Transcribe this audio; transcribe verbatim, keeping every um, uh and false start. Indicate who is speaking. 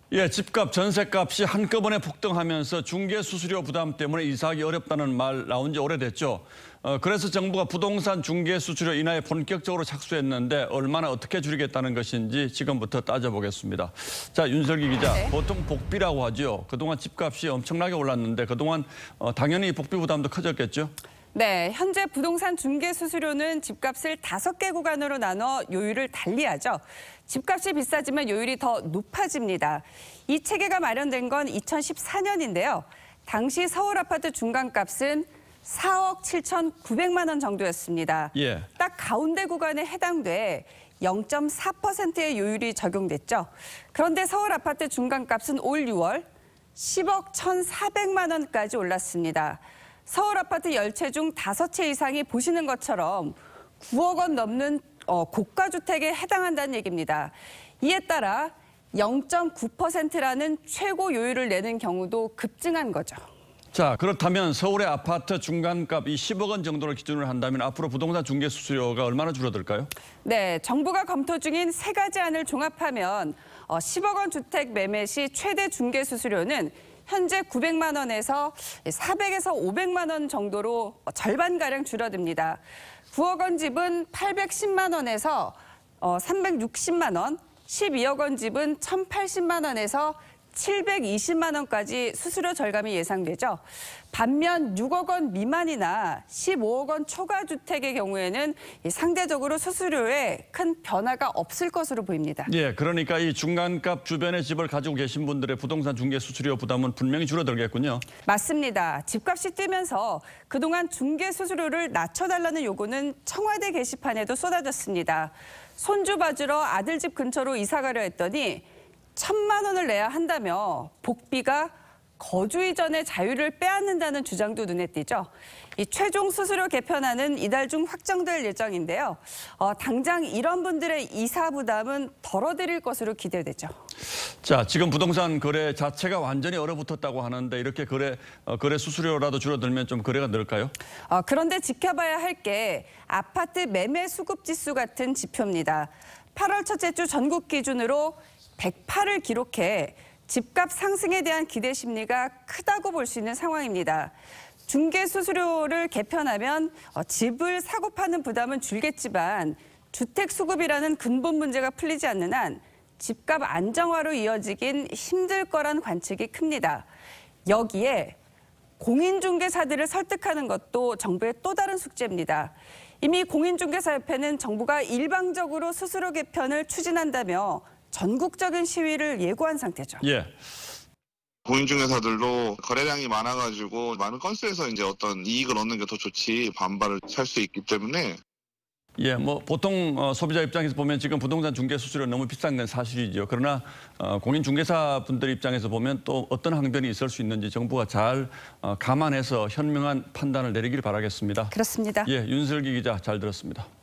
Speaker 1: 예, 집값, 전셋값이 한꺼번에 폭등하면서 중개수수료 부담 때문에 이사하기 어렵다는 말 나온 지 오래됐죠. 어, 그래서 정부가 부동산 중개수수료 인하에 본격적으로 착수했는데 얼마나 어떻게 줄이겠다는 것인지 지금부터 따져보겠습니다. 자, 윤설기 기자, 네. 보통 복비라고 하죠. 그동안 집값이 엄청나게 올랐는데 그동안 어, 당연히 복비 부담도 커졌겠죠?
Speaker 2: 네, 현재 부동산 중개 수수료는 집값을 다섯 개 구간으로 나눠 요율을 달리하죠. 집값이 비싸지만 요율이 더 높아집니다. 이 체계가 마련된 건 이천십사 년인데요. 당시 서울 아파트 중간값은 사억 칠천구백만 원 정도였습니다.
Speaker 1: 예.
Speaker 2: 딱 가운데 구간에 해당돼 영 점 사 퍼센트의 요율이 적용됐죠. 그런데 서울 아파트 중간값은 올 유월 십억 천사백만 원까지 올랐습니다. 서울 아파트 열 채 중 다섯 채 이상이 보시는 것처럼 구억 원 넘는 어, 고가 주택에 해당한다는 얘기입니다. 이에 따라 영 점 구 퍼센트라는 최고 요율을 내는 경우도 급증한 거죠.
Speaker 1: 자, 그렇다면 서울의 아파트 중간값 이 십억 원 정도를 기준으로 한다면 앞으로 부동산 중개 수수료가 얼마나 줄어들까요?
Speaker 2: 네, 정부가 검토 중인 세 가지 안을 종합하면 어, 십억 원 주택 매매 시 최대 중개 수수료는 현재 구백만 원에서 사백에서 오백만 원 정도로 절반가량 줄어듭니다. 구억 원 집은 팔백십만 원에서 삼백육십만 원, 십이억 원 집은 천팔십만 원에서 칠백이십만 원까지 수수료 절감이 예상되죠. 반면 육억 원 미만이나 십오억 원 초과 주택의 경우에는 상대적으로 수수료에 큰 변화가 없을 것으로 보입니다.
Speaker 1: 예, 그러니까 이 중간값 주변의 집을 가지고 계신 분들의 부동산 중개 수수료 부담은 분명히 줄어들겠군요.
Speaker 2: 맞습니다. 집값이 뛰면서 그동안 중개 수수료를 낮춰달라는 요구는 청와대 게시판에도 쏟아졌습니다. 손주 봐주러 아들 집 근처로 이사 가려 했더니 천만 원을 내야 한다며 복비가 거주 이전의 자유를 빼앗는다는 주장도 눈에 띄죠. 이 최종 수수료 개편안은 이달 중 확정될 예정인데요. 어, 당장 이런 분들의 이사 부담은 덜어드릴 것으로 기대되죠.
Speaker 1: 자, 지금 부동산 거래 자체가 완전히 얼어붙었다고 하는데 이렇게 거래 어, 거래 수수료라도 줄어들면 좀 거래가 늘까요?
Speaker 2: 어, 그런데 지켜봐야 할 게 아파트 매매 수급 지수 같은 지표입니다. 팔월 첫째 주 전국 기준으로 백팔을 기록해 집값 상승에 대한 기대 심리가 크다고 볼 수 있는 상황입니다. 중개 수수료를 개편하면 집을 사고 파는 부담은 줄겠지만 주택 수급이라는 근본 문제가 풀리지 않는 한 집값 안정화로 이어지긴 힘들 거란 관측이 큽니다. 여기에 공인중개사들을 설득하는 것도 정부의 또 다른 숙제입니다. 이미 공인중개사협회는 정부가 일방적으로 수수료 개편을 추진한다며 전국적인 시위를 예고한 상태죠.
Speaker 1: 예.
Speaker 3: 공인중개사들도 거래량이 많아가지고 많은 건수에서 이제 어떤 이익을 얻는 게 더 좋지 반발을 살 수 있기 때문에.
Speaker 1: 예, 뭐 보통 어, 소비자 입장에서 보면 지금 부동산 중개 수수료 너무 비싼 건 사실이죠. 그러나 어, 공인중개사 분들 입장에서 보면 또 어떤 항변이 있을 수 있는지 정부가 잘 어, 감안해서 현명한 판단을 내리길 바라겠습니다.
Speaker 2: 그렇습니다.
Speaker 1: 예, 윤설기 기자 잘 들었습니다.